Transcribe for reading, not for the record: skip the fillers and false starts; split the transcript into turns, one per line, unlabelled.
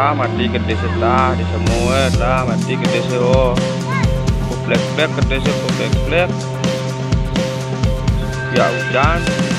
mati gede setah di semua lah mati gede seo black black gede seo black black ya hujan